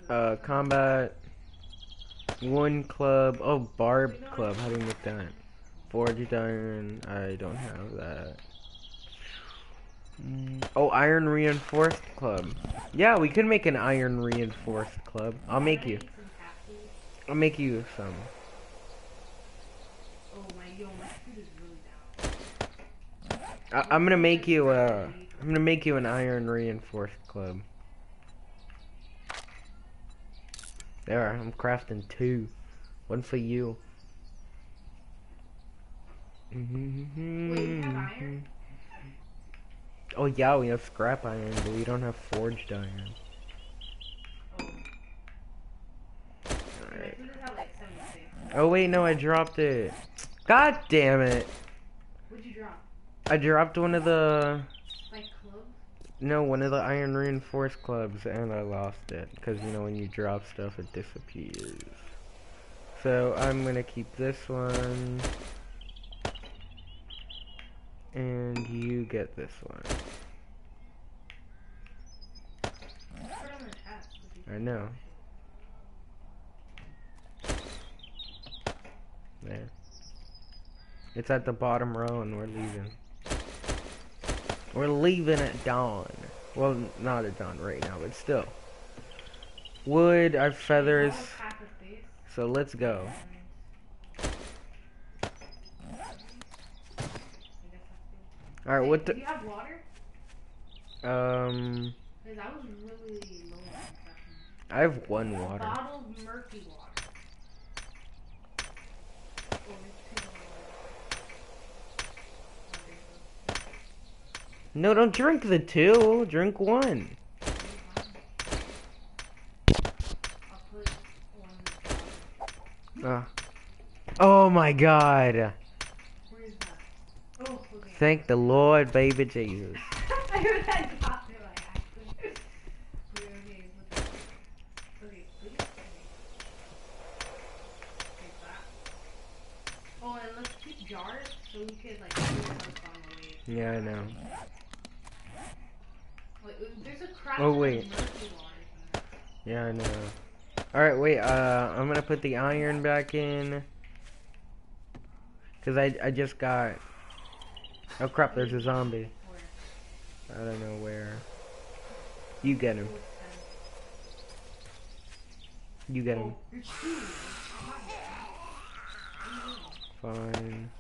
Combat. One club. Oh, barb club. How do you make that? Forged iron. I don't have that. Oh, iron reinforced club. Yeah, we could make an iron reinforced club. I'll make you some. I'm gonna make you an iron reinforced club. There, I'm crafting 2. One for you. Wait, you have iron? Oh yeah, we have scrap iron, but we don't have forged iron. Alright. Oh wait, no, I dropped it. God damn it. What'd you drop? I dropped one of the... Like clubs? No, one of the iron reinforced clubs, and I lost it. Because, you know, when you drop stuff, it disappears. So, I'm gonna keep this one. And you get this one. I know. There. It's at the bottom row and we're leaving. We're leaving at dawn. Well, not at dawn right now, but still. Wood, I have feathers. So let's go. Alright, what the... Do you have water? Because I was really low on stuff. I have 1 water. Bottled murky water. No, don't drink the 2. Drink 1. Oh my god. Where is that? Oh, okay. Thank the Lord, baby Jesus. I heard that drop there by accident. Okay, please. Take that. Oh, and let's keep jars so we could like do it on the way. Yeah, I know. Wait, there's a crap Oh, wait. of murky water in there. Yeah, I know. Alright, wait, I'm gonna put the iron back in. Cause I just got... Oh crap, there's a zombie. Where? I don't know where. You get him. You get him. You're cheating. Fine.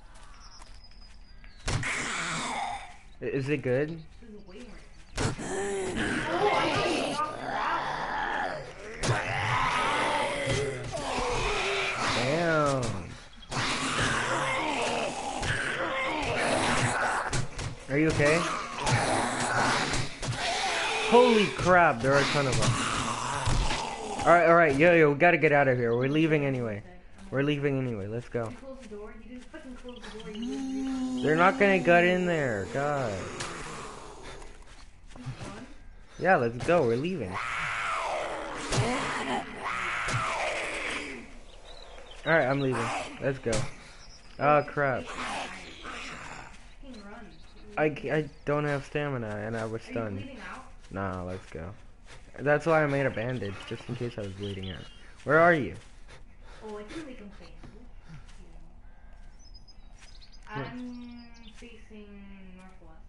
Is it good? This is way more. Oh, I thought you knocked her out. Damn. Are you okay? Holy crap, there are a ton of them. Alright, yo, we gotta get out of here. We're leaving anyway. Let's go. Close the door. You didn't fucking close the door. They're not gonna get in there, God. Yeah, let's go, we're leaving. Alright, I'm leaving. Let's go. Oh crap. I don't have stamina and I was stunned. Nah, let's go. That's why I made a bandage, just in case I was bleeding out. Where are you? Oh, I can make them famous. I'm facing northwest.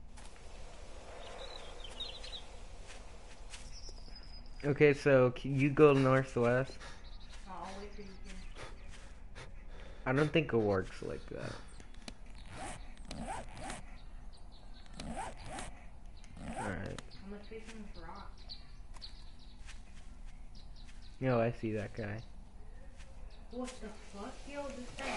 Okay, so you go northwest. I'll wait for you here. I don't think it works like that. Alright. I'm like facing this rock. Yo, I see that guy. What the fuck? Yo, this guy.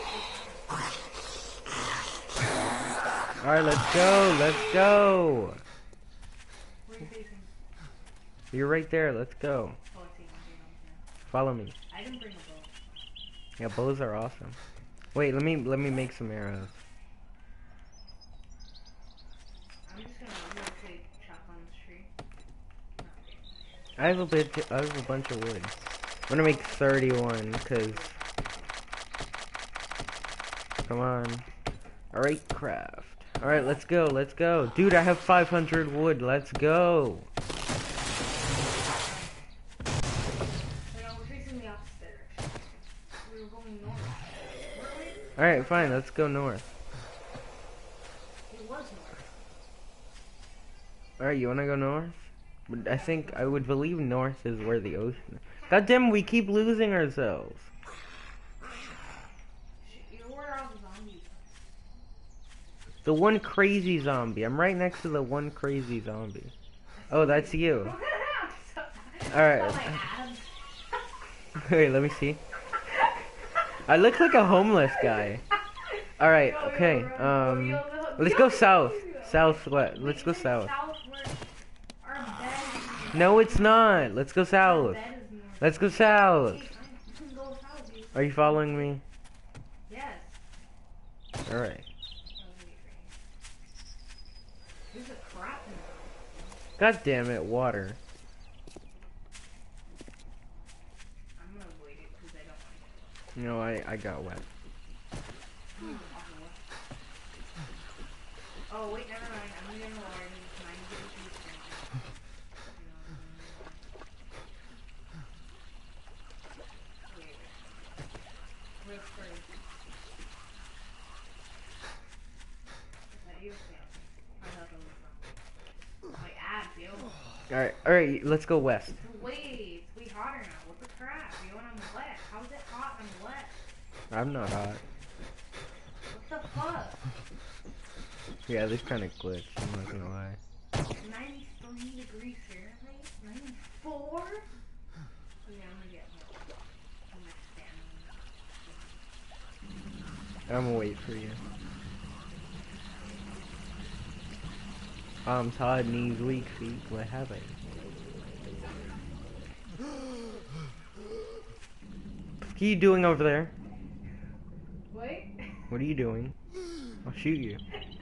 Alright, let's go, let's go! Where are you facing? You're right there, let's go. Oh, I see him. Follow me. I didn't bring a bow. Yeah, bows are awesome. Wait, let me make some arrows. I'm just gonna real quick chop on this tree. I have a bunch of wood. I'm gonna make 31, cause... Come on. Alright, craft. Alright, let's go. Dude, I have 500 wood, let's go. Alright, fine, let's go north. It was north. Alright, you wanna go north? I think, I would believe north is where the ocean is. God damn, we keep losing ourselves. Where are all the zombies? The one crazy zombie. I'm right next to the one crazy zombie. Oh, that's you. Alright. Wait, let me see. I look like a homeless guy. Alright, okay. Let's go south. South what? Let's go south. No, it's not. Let's go south. Let's go south. Are you following me? Yes. Alright. There's a crap in there. God damn it, water. I'm gonna avoid it because I don't want to. No, I got wet. Oh wait, never mind. I'm gonna get in the water. It's 90 degrees Fahrenheit. Wait. Where's first? Is that you? Yeah. I thought it was my abs, yo. Alright, let's go west. Wait, it's way hotter now. What the crap? Yo, and I'm wet. How's it hot and I'm wet? I'm not hot. What the fuck? Yeah, this kind of glitch, I'm not gonna lie. 93 degrees Fahrenheit? 94? Oh, yeah, I'm gonna get more. I'm gonna stand. I'm gonna wait for you. I'm tired, knees, weak feet, what have I? What are you doing over there? Wait. What are you doing? I'll shoot you.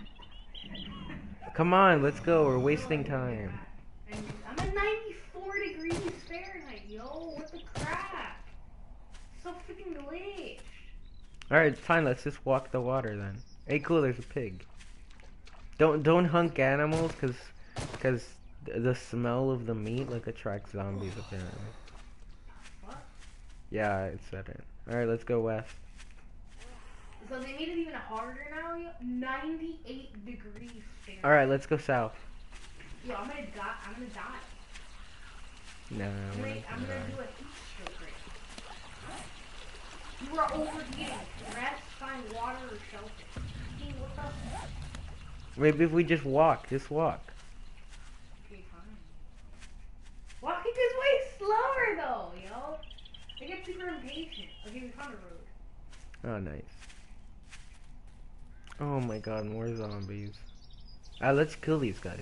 Come on, let's go, we're wasting time. I'm at 94 degrees Fahrenheit, yo. What the crap? So freaking glitched. Alright, fine, let's just walk the water then. Hey, cool, there's a pig. Don't hunt animals, cause the smell of the meat like attracts zombies apparently. What? Yeah, it said it. Alright, let's go west. So they made it even harder now, yo. 98 degrees Fahrenheit. Alright, let's go south. Yo, I'm gonna die. I'm gonna die. No, I'm gonna do a heat stroke right now. You are overheating. Rest, find water, or shelter. What the fuck? maybe if we just walk. Okay, fine. Walking is way slower though, yo. I get super impatient. Okay, we found a road. Oh, nice. Oh my god, more zombies. Let's kill these guys.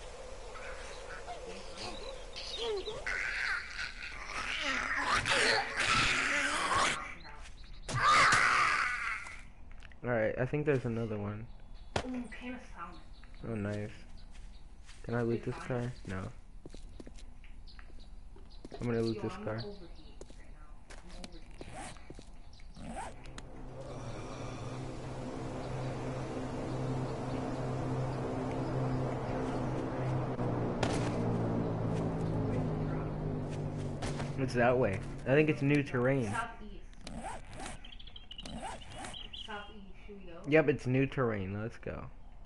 Alright, I think there's another one. Ooh, can of salmon. Oh, nice. Can I loot this car? No. I'm gonna loot this car. It's that way. I think it's new terrain. Southeast. Southeast, should we go? Yep, it's new terrain. Let's go.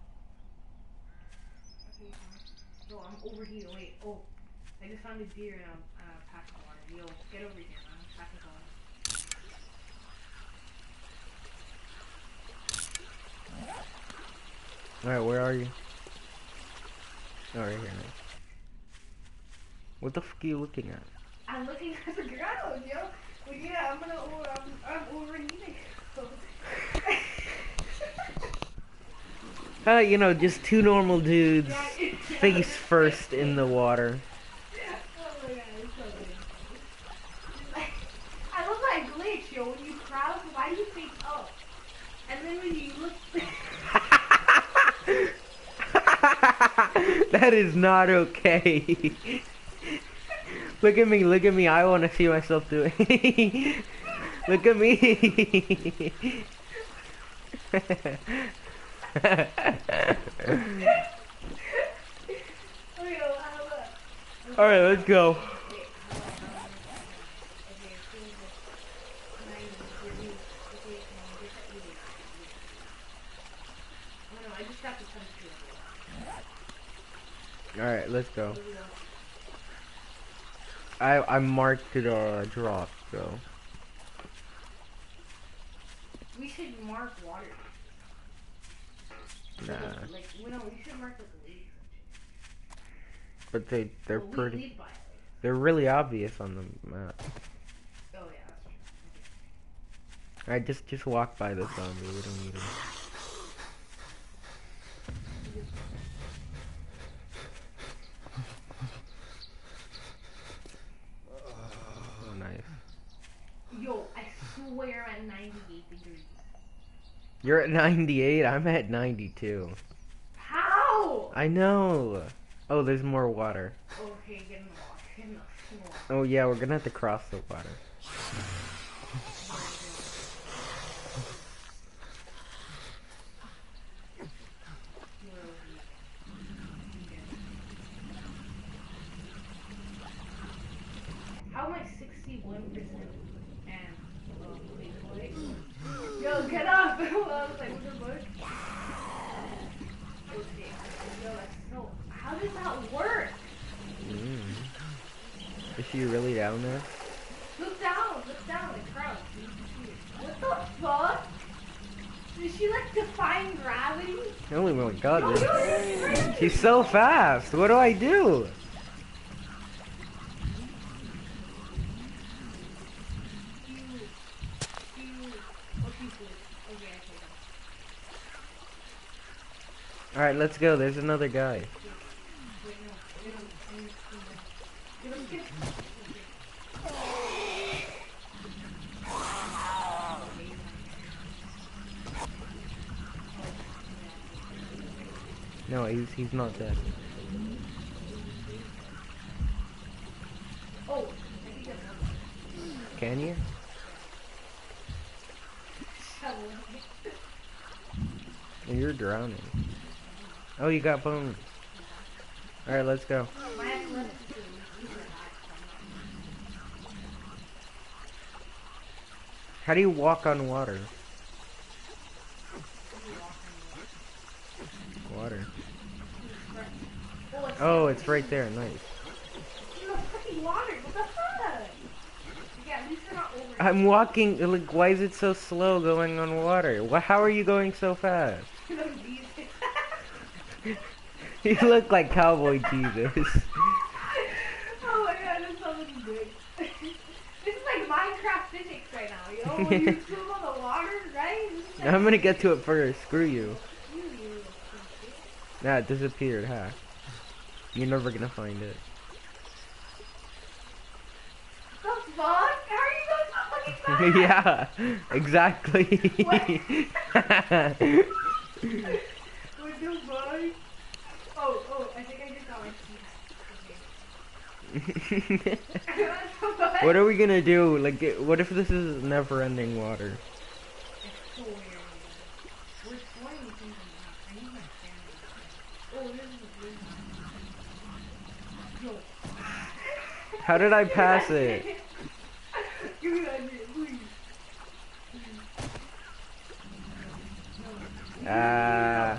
Okay, fine. Yo, I'm over here. Wait, oh. I just found a deer and a pack of water. Yo, get over here, man. Pack of water. Alright, where are you? Oh, right here. Nice. What the fuck are you looking at? I'm looking at the ground, yo. Well, yeah, I'm overheating. You know, just two normal dudes, Yeah, face first in the water. Oh my god, it's so good. I love that glitch, yo. When you crouch, why do you face up? And then when you look... That is not okay. Look at me, I want to see myself do it. Look at me. Alright, let's go. Alright, let's go. I marked the drop, so. We should mark water. Nah. Like, no, we should mark like a leaf. But they're We pretty. lead by it. They're really obvious on the map. Oh yeah, that's true. Alright, just walk by the zombie. We don't need him. Oh, nice. Yo, I swear I'm at 98 degrees. You're at 98. I'm at 92. How? I know. Oh, there's more water. Okay, get in the water. Get in the water. Oh yeah, we're gonna have to cross the water. How am I 61% and wait. Yo, get up! I was like, what's the book? Okay. Yo, that's so. How does that work? Is she really down there? Look down, the crowd. What the fuck? Did she like define gravity? Oh my god, Yo, this- it's crazy. she's so fast. What do I do? Alright, let's go. There's another guy. No, he's not dead. Oh, Can you? You're drowning. Oh, you got bones. Alright, let's go. How do you walk on water? Water. Oh, it's right there. Nice. No fucking water. What the fuck? Yeah, at least they're not over. I'm walking. Like, why is it so slow going on water? How are you going so fast? You look like Cowboy Jesus. Oh my god, that's so fucking good. This is like Minecraft physics right now, yo. When you swim on the water, right? I'm gonna get to it first. Screw you. Nah, it disappeared, huh? You're never gonna find it. The fuck? How are you going so fucking fast? Yeah, exactly. What the fuck? Oh, I think I just got my key. Okay. What are we gonna do? Like, what if this is never-ending water? It's so weird. We're swimming things in the map. I need my camera. Oh, this is a blue map. Yo. How did I pass it? Give me that shit, please. Ah.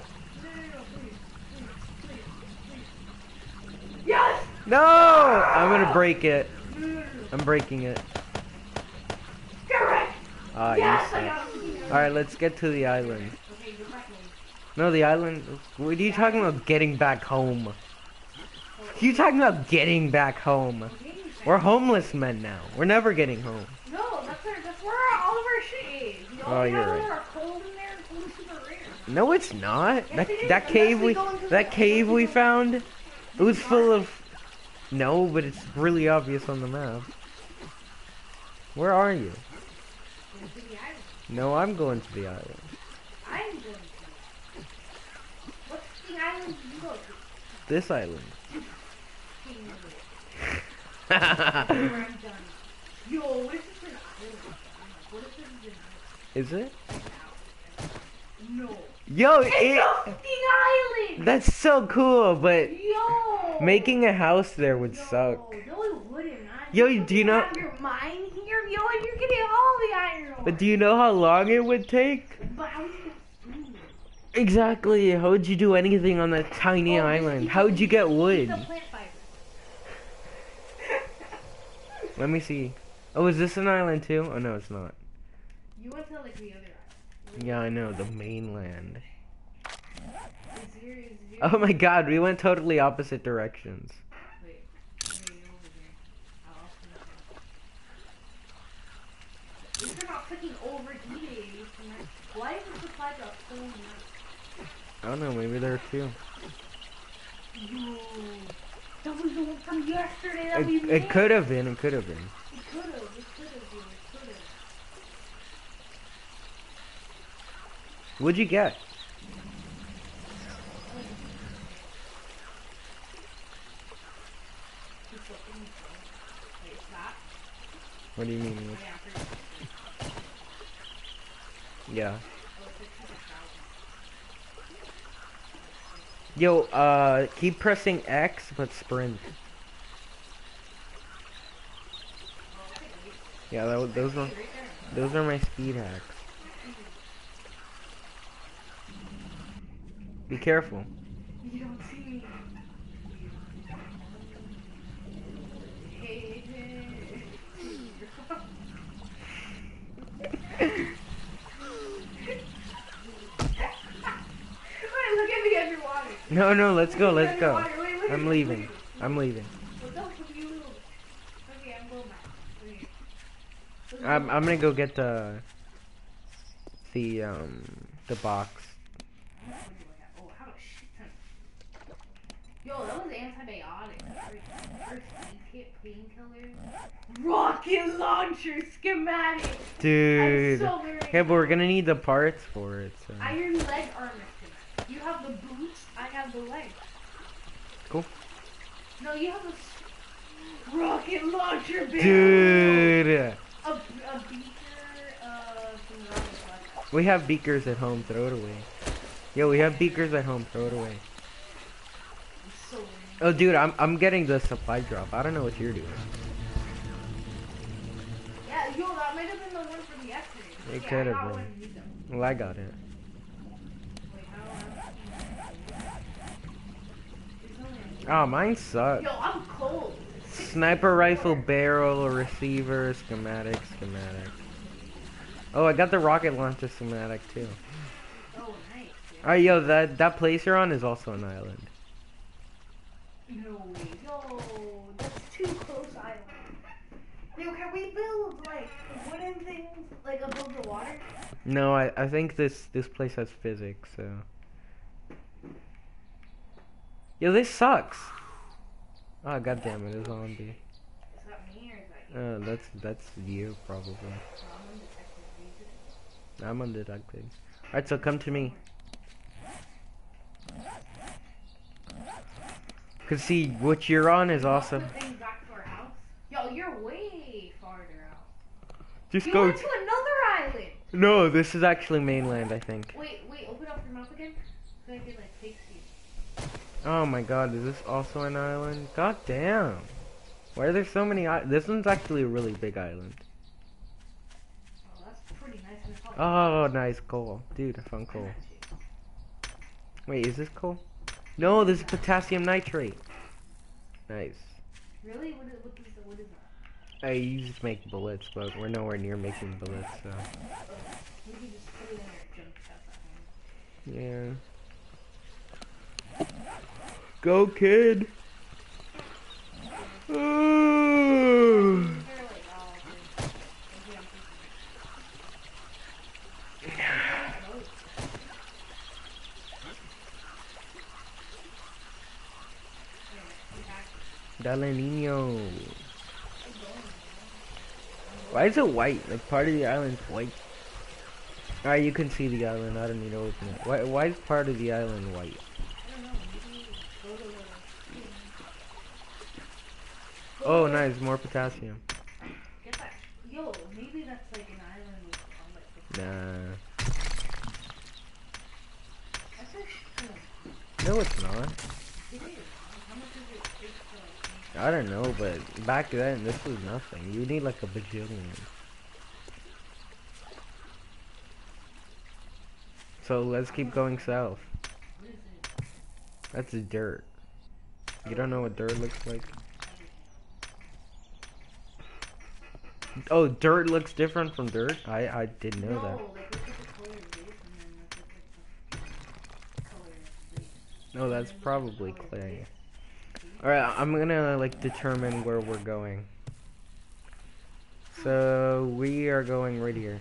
Yes! No! I'm gonna break it. I'm breaking it. Correct! Ah, Yes, you I suck. got it. Alright, let's get to the island. Okay, you're back. No, the island. What are you talking about getting back home? You talking about getting back home? We're homeless men now. We're never getting home. No, that's where all of our shit is. You know, Oh, we you're have all right. our coal in there. Coal is super rare. No, it's not. Yes, it is, That cave unless we we go into that the- cave we found, it was full of. No, but it's really obvious on the map. Where are you? Go to the island. No, I'm going to the island. I'm going to. What's the island you go to? This island. King of it. Where I'm done. Yo, what if it's an island? What if this is an Is it? island? No. Yo, It's a fucking island! that's so cool, but Yo! making a house there would suck. No, it wouldn't. Man. Yo, You do you know? have your mine here, yo, and you're getting all the iron ore. But do you know how long it would take? But how do you get food? Exactly. How would you do anything on that tiny island? How would you get wood? The plant fiber. Let me see. Oh, is this an island too? Oh no, it's not. You went to like the other island. Yeah, I know, the mainland. Is here? Oh my god, we went totally opposite directions. Wait, over here. At least they're not freaking overheating. Why is the supply drop so much? I don't know, maybe there are two. Yo, that was the one from yesterday that we made. It could have been, it could have been. It could have, dude. What'd you get? What do you mean? Yeah. Yo, keep pressing X, but sprint. Yeah, those are my speed hacks. Be careful. You don't see me. Hey. Wait, look at me underwater. No, let's go, let's go. Wait, I'm leaving. I'm leaving. What's up with you? Okay, I'm going back. I'm gonna go get the box. Oh, how a shit ton. Yo, that was antibiotics. First aid kit, painkillers, rocket launcher schematic. Dude. I'm so very Okay, but we're gonna need the parts for it. So. Iron leg armor schematic. You have the boots, I have the legs. Cool. No, you have the rocket launcher barrel. Dude. A beaker, some rocket launcher. We have beakers at home. Throw it away. Yo, we have beakers at home. Throw it away. I'm so weird. Oh, dude, I'm getting the supply drop. I don't know what you're doing. Yeah, yo, that might have been the one from yesterday. It Yeah, could I have got been. one, you don't. Well, I got it. Wait, Oh, mine sucks. yo, I'm cold. Sniper rifle, barrel, receiver, schematic. Oh, I got the rocket launcher schematic too. Oh, nice. Yeah. Alright, yo, that place you're on is also an island. No way. Yo, that's too close island. Yo, can we build, like, wooden things, like, above the water? No, I think this place has physics, so. Yo, this sucks. Oh, goddammit, it's a zombie. Is that me or is that you? That's you, probably. I'm undetected. I'm undetected. Alright, so come to me. Cause see, what you're on is also. Put things back to our house. Yo, you're way farther out. Just You go. went to another island. No, this is actually mainland, I think. Wait, open up your mouth again. So I can, like, take you. Oh my god, is this also an island? God damn. Why are there so many this one's actually a really big island. Oh, that's pretty nice and it's all Oh, nice coal. Dude, I found coal. Wait, is this coal? No, this is potassium nitrate. Nice. Really? What is that? I used to make bullets, but we're nowhere near making bullets, so. You can just put it in your junk chest at home. Yeah. Go, kid! Ooh. They're like, oh, okay. Okay, I'm thinking. Dale niño. Why is it white? Like part of the island's white. Alright, you can see the island. I don't need to open it. Why is part of the island white? Oh, nice. More potassium. Get that. Yo, maybe that's like an island with like. Nah. That's a shit. No, it's not. It is. How much does it take to like? I don't know, but back then this was nothing. You need like a bajillion. So let's keep going south. What is it? That's dirt. You don't know what dirt looks like? Oh, dirt looks different from dirt? I didn't know that. No, like look at the color of this and then look at like the color of this. No, And that's then look at the probably color of clay. this. See? Alright, I'm gonna like determine where we're going. So we are going right here.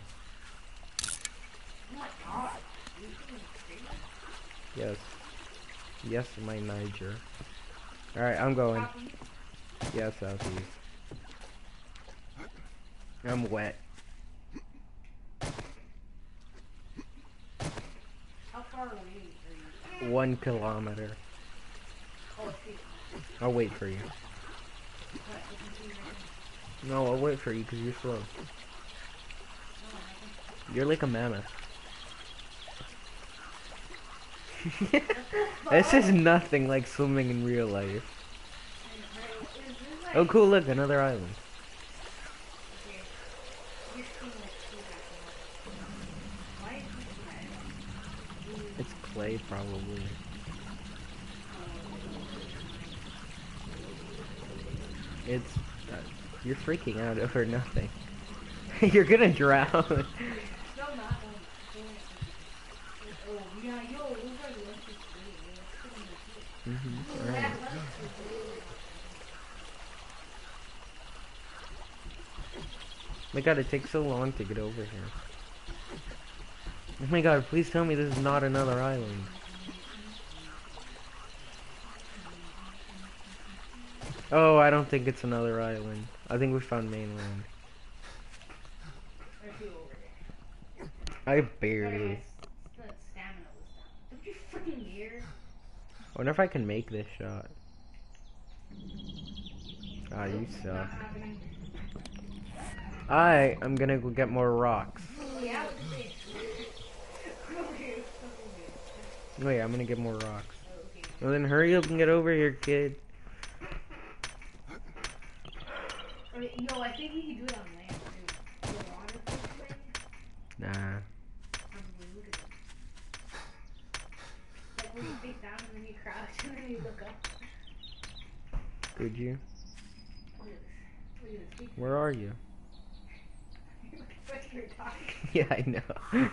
Oh my god. Are you being crazy? Yes. Yes, my Niger. Alright, I'm going. Copy. Yeah, southeast. I'm wet. How far away are you? 1 kilometer. Oh, see. I'll wait for you. What? I can see you right No, I'll wait for you because you're slow. now. No, I can. You're like a mammoth. What the This fuck? is nothing like swimming in real life. Is this like... Oh cool, look, another island. Okay. You're seeing like two back. Why is this red? It's clay probably. It's... you're freaking out over nothing. You're gonna drown. No, not one. Oh, yeah, yo, it looks like electric blue. Mm-hmm. That Alright. electric blue. My god, it takes so long to get over here. Oh my god, please tell me this is not another island. Oh, I don't think it's another island. I think we found mainland. There's two over there. I Sorry, barely. guys. The stamina was down. Don't you freaking dare. I wonder if I can make this shot. Ah, you Nope, suck. not happening. I am gonna go get more rocks. Oh, yeah, look at this. Okay, it's so good. Wait, I'm gonna get more rocks. Oh, okay. Well then hurry up and get over here, kid. Okay, yo, I think you can do it on land, too. The water thing. Nah. Probably, look at it. Like when you face down and then you crouch and then you look up. Could you? Look at this. Look at this. Where are you? Look at what you're talking. Yeah, I know.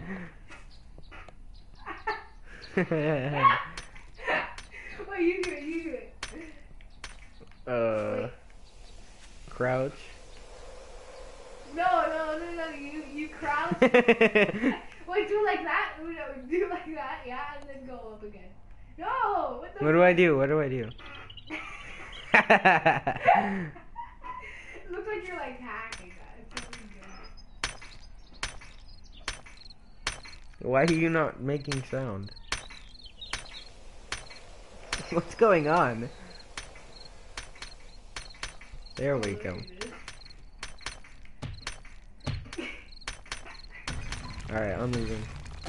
Wait, you do it, you do it. Crouch. No, you crouch. Wait, do like that. No, do like that, yeah, and then go up again. No, what the What do I do? What do I do? It looks like you're like hacking that. It's really good. Why are you not making sound? What's going on? There we go. Alright, I'm leaving.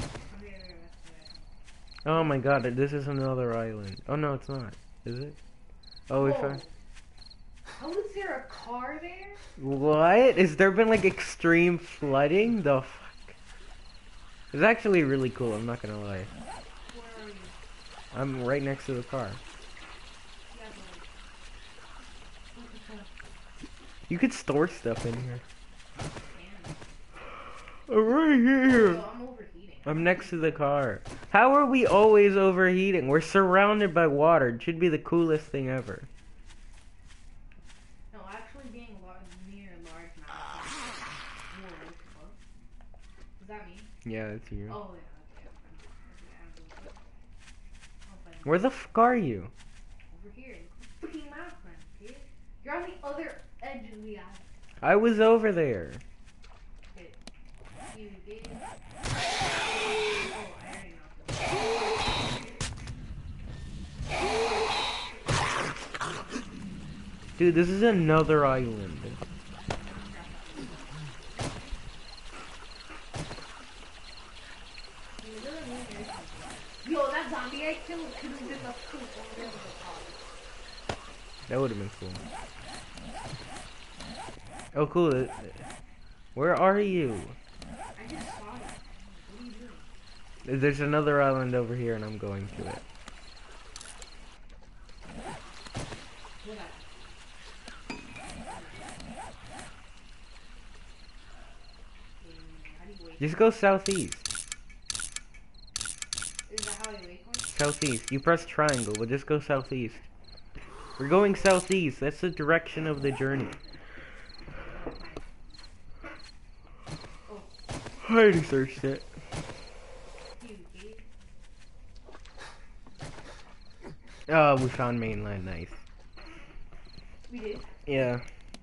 Oh my god, this is another island. Oh no, it's not. Is it? Oh, we Whoa. found... How is there a car there? What? Has there been like extreme flooding? The fuck? It's actually really cool, I'm not gonna lie. Where are you? I'm right next to the car. Yeah, but what the fuck? You could store stuff in here. Damn. I'm right here. Yo, I'm overheating. I'm next to the car. How are we always overheating? We're surrounded by water. It should be the coolest thing ever. No, actually being near a large mountain. Whoa, what the fuck? Is that me? Yeah, it's you. Oh, yeah, okay. I'll find Where the fuck are you? over here. Freaking mountain, kid. You're on the other edge of the island. I was over there. Okay. You did. Oh, I already knocked it. Dude, this is another island. Yo, that zombie I killed could have been the poop over there with the top. That would have been cool. Oh, cool. Where are you? I just saw it. What are you doing? There's another island over here, and I'm going to it. Just go southeast. Is that how you waypoint? Southeast. You press triangle. We'll just go southeast. We're going southeast. That's the direction of the journey. I already searched it. Oh, we found mainland. Nice. We did? Yeah.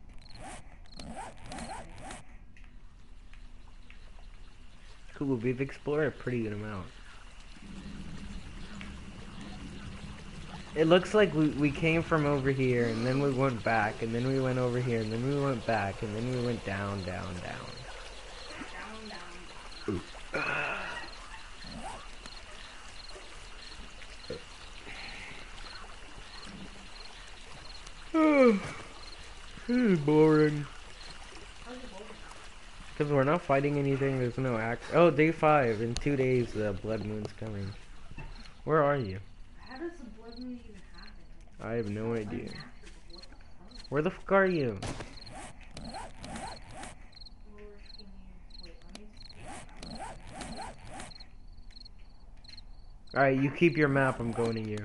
Cool, we've explored a pretty good amount. It looks like we came from over here, and then we went back, and then we went over here, and then we went back, and then we went down, down, down. Down, down. This is boring. How's it boring? Because we're not fighting anything, there's no act. Oh, day 5. In 2 days, the blood moon's coming. Where are you? How does the blood moon even happen? I have no idea. Unnatural. What the fuck? Where the fuck are you? Alright, you keep your map, I'm going to you.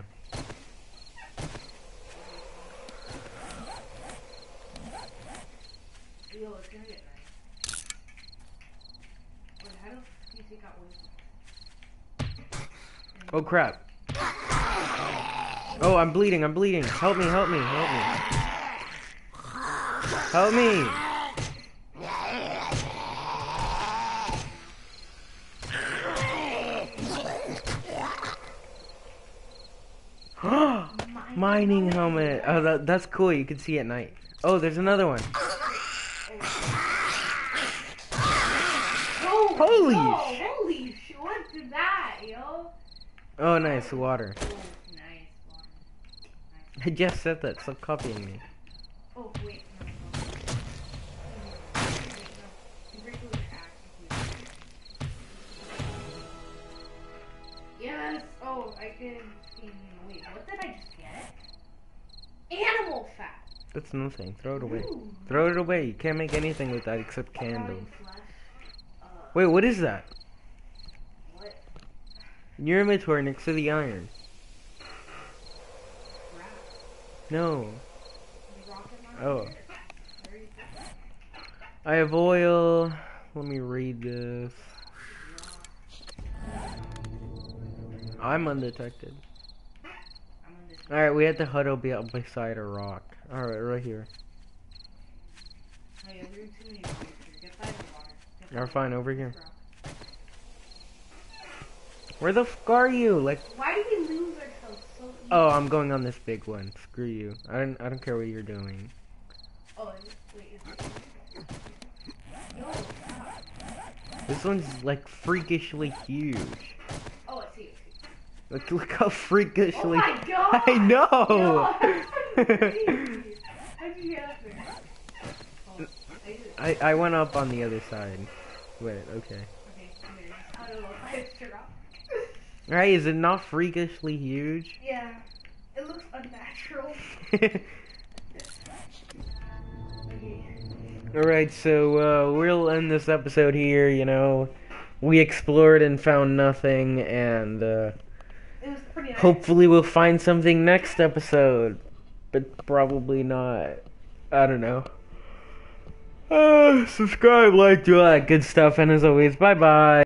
Yo, it's gonna get nice. Wait, how do you take out waypoints? Oh crap. Oh, I'm bleeding, I'm bleeding. Help me, help me, help me. Help me! Mining helmet. Oh, that's cool. You can see at night. Oh, there's another one. Oh, Holy no, holy shit, what did that, yo? Oh, nice water. Oh, nice water. Nice. I just said that. Stop copying me. Oh, wait, no, no. Wait, no. You break with your axe. Yes! Oh, I can see. Wait, what did I just get? Animal fat! That's nothing. Throw it away. Ooh. Throw it away. You can't make anything with that except candles. Flesh. Wait, what is that? What? In your inventory next to the iron. Crap. No. The rocket launcher? Oh. There you go. I have oil. Let me read this. I'm undetected. I'm on this. Alright, we had to huddle beside a rock. Alright, right here. Oh, yeah, we're in too many rocks here. Get by the water. Get by You're the fine, water. over here. Rock. Where the fuck are you? Like, Why do we lose ourselves so easily? oh, I'm going on this big one. Screw you. I don't care what you're doing. Oh, wait, is it? Yo, stop. This one's like freakishly huge. Oh, I see. Look how freakishly. Oh my god! I know. Yo, that's crazy. How'd you get up there? Oh, I went up on the other side. Wait, okay. Okay, I don't know if I have to drop. Right, is it not freakishly huge? Yeah, it looks unnatural. Okay. Alright, so we'll end this episode here, you know. We explored and found nothing, and It was pretty nice. hopefully we'll find something next episode. But probably not. I don't know. Subscribe, like, do all that good stuff, and as always, bye-bye.